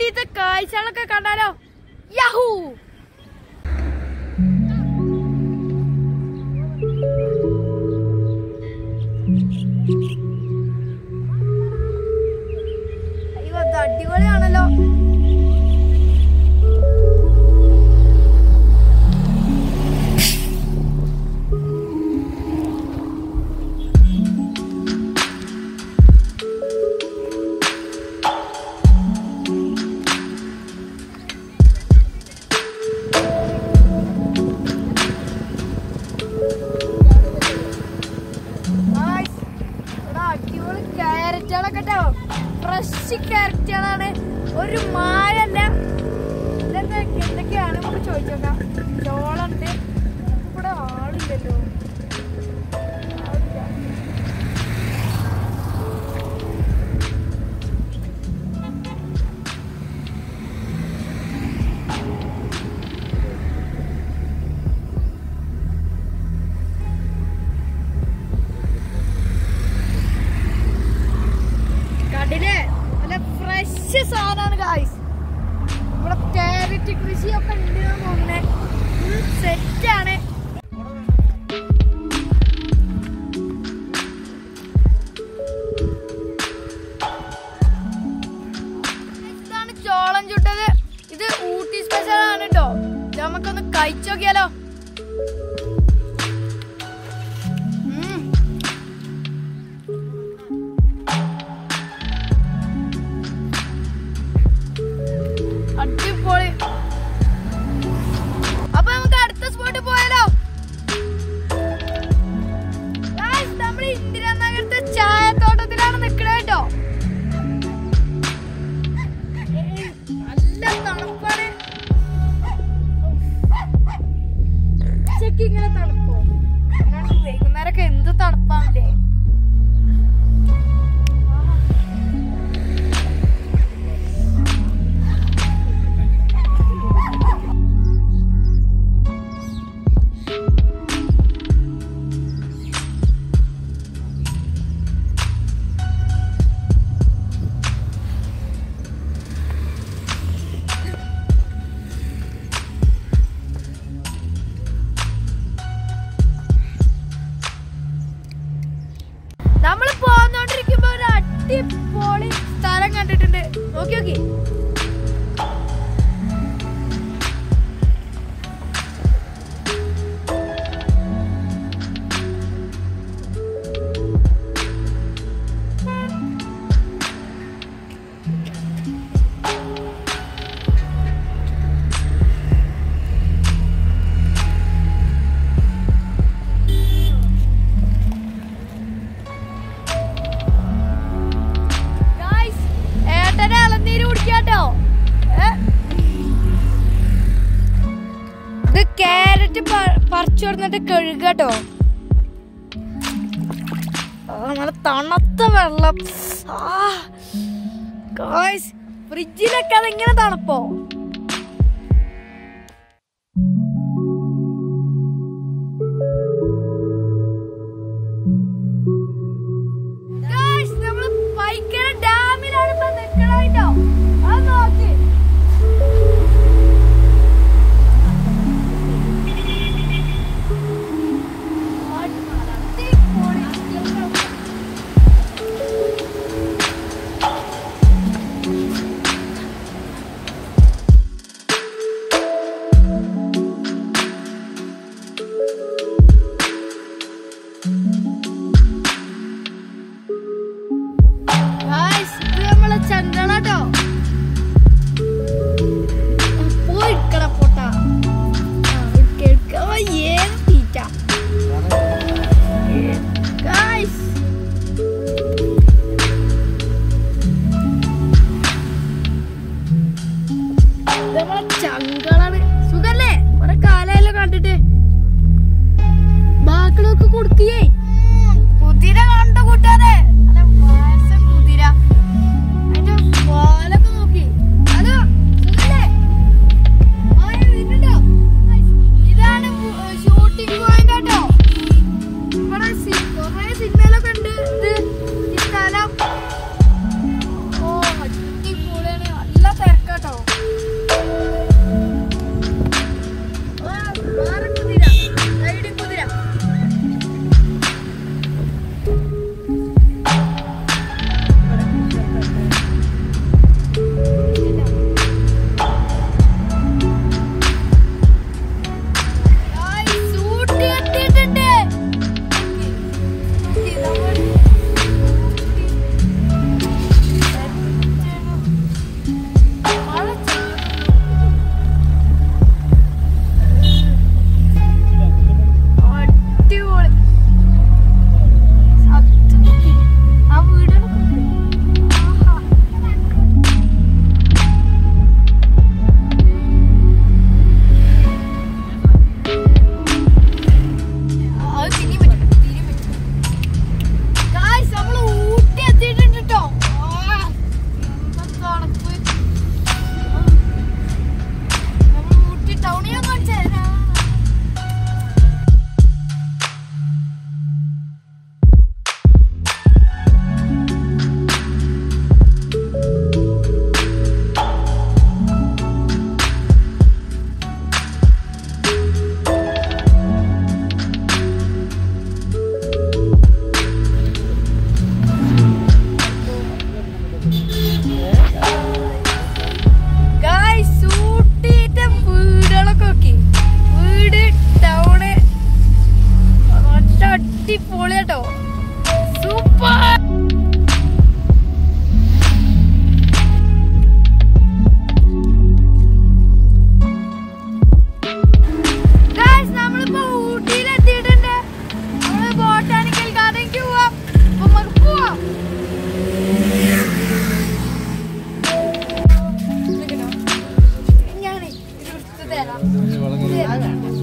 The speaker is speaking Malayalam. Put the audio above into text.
ഊട്ടിത്തെ കാഴ്ചകളൊക്കെ കണ്ടാലോ? യാഹൂ! അയ്യോ, അത് അടിപൊളിയാണല്ലോ. ഫ്രഷ് ക്യാരറ്റുകളാണ്, ഒരു മായല്ല. എന്തൊക്കെയാണ് നമുക്ക് ചോദിച്ചോക്കാം. ചോളുണ്ട്, ഇവിടെ ആളില്ലല്ലോ. നല്ല ഫ്രഷ് സാധനമാണ് ഗായ്സ്. ഇവിടെ ക്യാരറ്റ് കൃഷിയൊക്കെ ഉണ്ട് തോന്നുന്നേ. ഫുൾ സെറ്റാണ്. ഇതാണ് ചോളം ചുട്ടത്. ഇത് ഊട്ടി സ്പെഷ്യൽ ആണ് കേട്ടോ. ഇത് നമുക്കൊന്ന് കഴിച്ചു നോക്കിയാലോ. അടിപൊളി. അപ്പൊ നമുക്ക് അടുത്ത സ്പോട്ട് പോയാലോ? നമ്മൾ ഇന്ദിരാനഗരത്തെ ചായത്തോട്ടത്തിലാണ് നിക്കണേ കേട്ടോ. നല്ല തണുപ്പാണ്. ഉച്ചക്ക് ഇങ്ങനെ തണുപ്പോ? വൈകുന്നേരമൊക്കെ എന്ത് തണുപ്പാണല്ലേ. നമ്മള് പോന്നോണ്ടിരിക്കുമ്പോ ഒരു അടിപൊളി സ്ഥലം കണ്ടിട്ടുണ്ട്. നോക്കി നോക്കി. ഇത് ക്യാരറ്റ് പറിച്ചു കൊടുത്തിട്ട് കഴുകട്ടോ. നല്ല തണുത്ത വെള്ളം. ഫ്രിഡ്ജിലൊക്കെ അതെങ്ങനെ തണുപ്പോ? നമ്മള് പൈക്കര ഡാമിലാണ് ഇപ്പൊ നിക്കണോ. അത് നോക്കി. ചന്ദ്രനാട്ടോ പോയിക്കട പോട്ടാ. ഏത് തീറ്റ നമ്മളെ ചങ്കളാണ്. സുഖല്ലേ? കുറെ കാലായല്ലോ കണ്ടിട്ട്. ബാക്കിലൊക്കെ കൊടുക്കേ. കുതിര കണ്ടു കൂട്ടാതെ. അല്ല വയസ്സൻ കുതിര. അതിന്റെ വാലൊക്കെ നോക്കി. ഹലോ സുഖല്ലേ? ഇതാണ് ഷൂട്ടിംഗ് പോയിന്റ് കേട്ടോ. ഇവിടെ കുറെ സിനിമയിലൊക്കെ ഉണ്ട് ഈ സ്ഥലം. ഓ അടിപൊളിയാണ്. നല്ല തിരക്കാട്ടോ. ഇത്